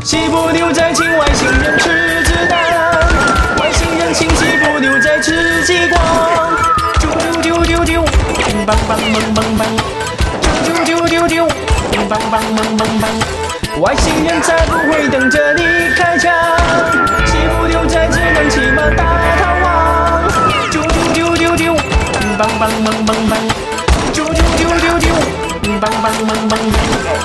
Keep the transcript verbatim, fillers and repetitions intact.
西部牛仔请外星人吃子弹，外星人请西部牛仔吃激光。啾啾啾啾啾，砰砰砰砰砰砰，啾啾啾啾啾，砰砰砰砰砰砰。外星人才不会等着你开枪，西部牛仔只能骑马大逃亡。啾啾啾啾啾，砰砰砰砰砰，啾啾啾啾啾，砰砰砰砰砰。